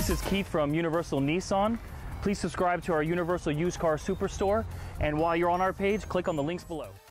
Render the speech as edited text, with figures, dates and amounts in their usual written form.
This is Keith from Universal Nissan. Please subscribe to our Universal Used Car Superstore, and while you're on our page, click on the links below.